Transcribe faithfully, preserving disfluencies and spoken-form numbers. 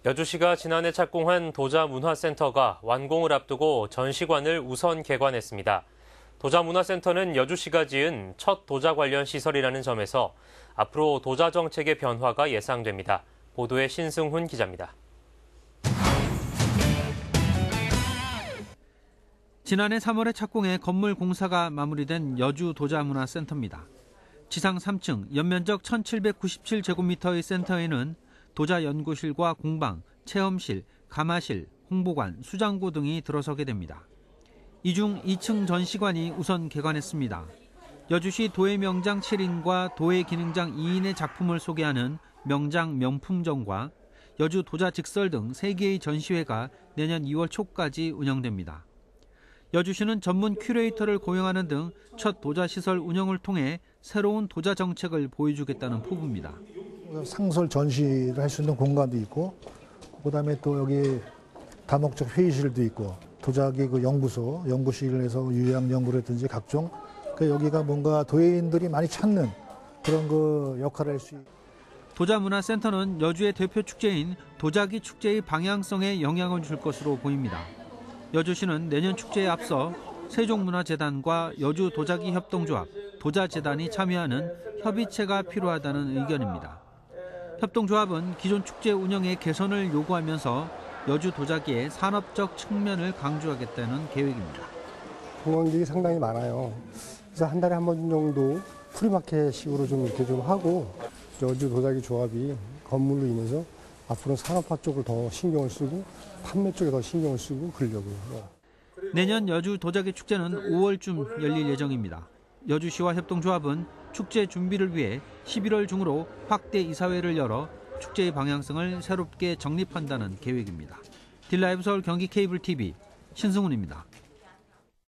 여주시가 지난해 착공한 도자문화센터가 완공을 앞두고 전시관을 우선 개관했습니다. 도자문화센터는 여주시가 지은 첫 도자 관련 시설이라는 점에서 앞으로 도자 정책의 변화가 예상됩니다. 보도에 신승훈 기자입니다. 지난해 삼월에 착공해 건물 공사가 마무리된 여주 도자문화센터입니다. 지상 삼 층, 연면적 천칠백구십칠 제곱미터의 센터에는 도자 연구실과 공방, 체험실, 가마실, 홍보관, 수장고 등이 들어서게 됩니다. 이 중 이 층 전시관이 우선 개관했습니다. 여주시 도예 명장 칠 인과 도예 기능장 이 인의 작품을 소개하는 명장 명품전과 여주 도자 직설 등 세 개의 전시회가 내년 이월 초까지 운영됩니다. 여주시는 전문 큐레이터를 고용하는 등 첫 도자 시설 운영을 통해 새로운 도자 정책을 보여주겠다는 포부입니다. 상설 전시를 할 수 있는 공간도 있고, 그다음에 또 여기 다목적 회의실도 있고, 도자기 그 연구소, 연구실에서 유양 연구라든지 각종 그 여기가 뭔가 도예인들이 많이 찾는 그런 그 역할을 할 수 있는. 도자문화센터는 여주의 대표 축제인 도자기 축제의 방향성에 영향을 줄 것으로 보입니다. 여주시는 내년 축제에 앞서 세종문화재단과 여주 도자기 협동조합, 도자재단이 참여하는 협의체가 필요하다는 의견입니다. 협동조합은 기존 축제 운영의 개선을 요구하면서 여주 도자기의 산업적 측면을 강조하겠다는 계획입니다. 관광객이 상당히 많아요. 그래서 한 달에 한 번 정도 프리마켓식으로 좀 이렇게 좀 하고, 여주 도자기 조합이 건물로 인해서 앞으로 산업화 쪽을 더 신경을 쓰고 판매 쪽에 더 신경을 쓰고 그러려고요. 내년 여주 도자기 축제는 오월쯤 열릴 예정입니다. 여주시와 협동조합은 축제 준비를 위해 십일월 중으로 확대 이사회를 열어 축제의 방향성을 새롭게 정립한다는 계획입니다. 딜라이브 서울 경기 케이블 티비 신승훈입니다.